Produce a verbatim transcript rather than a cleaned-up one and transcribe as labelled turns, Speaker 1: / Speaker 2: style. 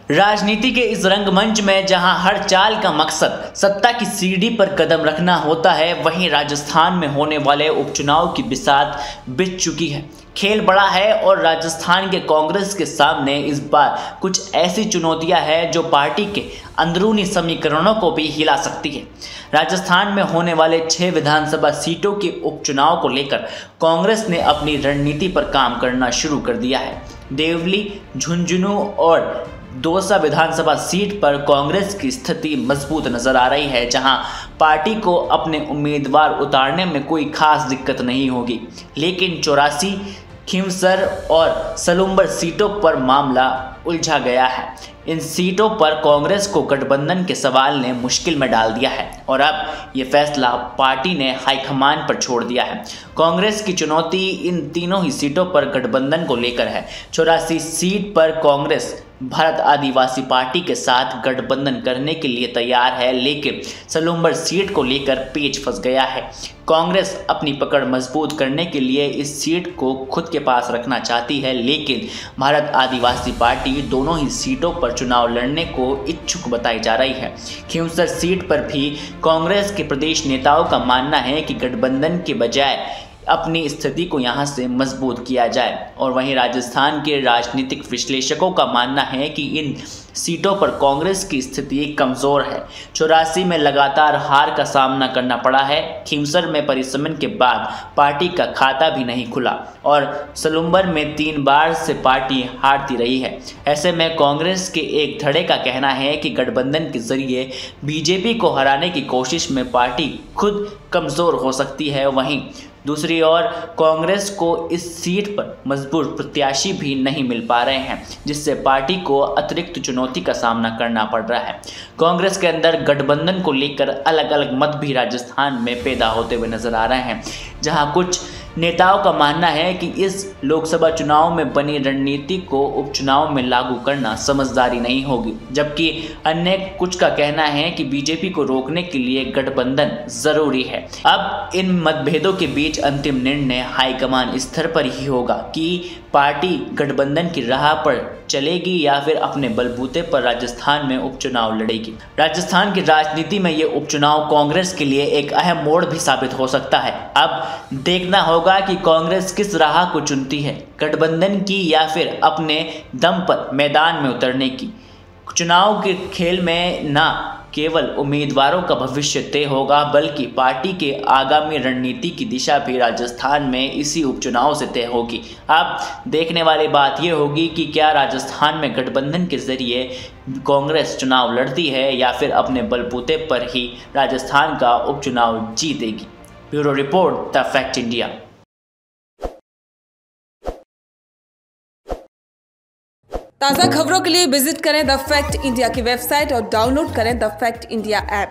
Speaker 1: राजनीति के इस रंगमंच में जहां हर चाल का मकसद सत्ता की सीढ़ी पर कदम रखना होता है, वहीं राजस्थान में होने वाले उपचुनाव की बिसात बिछ चुकी है। खेल बड़ा है और राजस्थान के कांग्रेस के सामने इस बार कुछ ऐसी चुनौतियां हैं जो पार्टी के अंदरूनी समीकरणों को भी हिला सकती है। राजस्थान में होने वाले छह विधानसभा सीटों के उपचुनाव को लेकर कांग्रेस ने अपनी रणनीति पर काम करना शुरू कर दिया है। देवली, झुंझुनू और दौसा विधानसभा सीट पर कांग्रेस की स्थिति मजबूत नजर आ रही है, जहां पार्टी को अपने उम्मीदवार उतारने में कोई खास दिक्कत नहीं होगी। लेकिन चौरासी, खींवसर और सलूंबर सीटों पर मामला उलझा गया है। इन सीटों पर कांग्रेस को गठबंधन के सवाल ने मुश्किल में डाल दिया है और अब ये फैसला पार्टी ने हाईकमान पर छोड़ दिया है। कांग्रेस की चुनौती इन तीनों ही सीटों पर गठबंधन को लेकर है। चौरासी सीट पर कांग्रेस भारत आदिवासी पार्टी के साथ गठबंधन करने के लिए तैयार है, लेकिन सलूंबर सीट को लेकर पेच फंस गया है। कांग्रेस अपनी पकड़ मजबूत करने के लिए इस सीट को खुद के पास रखना चाहती है, लेकिन भारत आदिवासी पार्टी दोनों ही सीटों पर चुनाव लड़ने को इच्छुक बताई जा रही है। खींवसर सीट पर भी कांग्रेस के प्रदेश नेताओं का मानना है कि गठबंधन के बजाय अपनी स्थिति को यहां से मजबूत किया जाए, और वहीं राजस्थान के राजनीतिक विश्लेषकों का मानना है कि इन सीटों पर कांग्रेस की स्थिति कमज़ोर है। चौरासी में लगातार हार का सामना करना पड़ा है, खींवसर में परिसमन के बाद पार्टी का खाता भी नहीं खुला और सलूंबर में तीन बार से पार्टी हारती रही है। ऐसे में कांग्रेस के एक धड़े का कहना है कि गठबंधन के जरिए बीजेपी को हराने की कोशिश में पार्टी खुद कमज़ोर हो सकती है। वहीं दूसरी ओर कांग्रेस को इस सीट पर मजबूत प्रत्याशी भी नहीं मिल पा रहे हैं, जिससे पार्टी को अतिरिक्त चुनौती का सामना करना पड़ रहा है। कांग्रेस के अंदर गठबंधन को लेकर अलग अलग मत भी राजस्थान में पैदा होते हुए नजर आ रहे हैं, जहां कुछ नेताओं का मानना है कि इस लोकसभा चुनाव में बनी रणनीति को उपचुनाव में लागू करना समझदारी नहीं होगी, जबकि अन्य कुछ का कहना है कि बीजेपी को रोकने के लिए गठबंधन जरूरी है। अब इन मतभेदों के बीच अंतिम निर्णय हाईकमान स्तर पर ही होगा कि पार्टी गठबंधन की राह पर चलेगी या फिर अपने बलबूते पर राजस्थान में उपचुनाव लड़ेगी। राजस्थान की राजनीति में ये उपचुनाव कांग्रेस के लिए एक अहम मोड़ भी साबित हो सकता है। अब देखना होगा कि कांग्रेस किस राह को चुनती है, गठबंधन की या फिर अपने दम पर मैदान में उतरने की। चुनाव के खेल में न केवल उम्मीदवारों का भविष्य तय होगा, बल्कि पार्टी के आगामी रणनीति की दिशा भी राजस्थान में इसी उपचुनाव से तय होगी। अब देखने वाली बात यह होगी कि क्या राजस्थान में गठबंधन के जरिए कांग्रेस चुनाव लड़ती है या फिर अपने बलबूते पर ही राजस्थान का उपचुनाव जीतेगी। Bureau report, the fact India.
Speaker 2: ताज़ा खबरों के लिए विजिट करें द फैक्ट इंडिया की वेबसाइट और डाउनलोड करें द फैक्ट इंडिया ऐप।